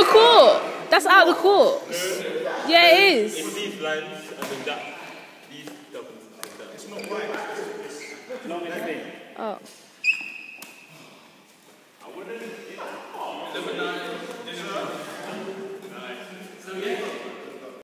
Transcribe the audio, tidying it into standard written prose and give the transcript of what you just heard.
the court. That's out of the court. Yeah, it is. If these lines and then that, these doubles and that. It's not right. It's not anything. Oh. I wouldn't.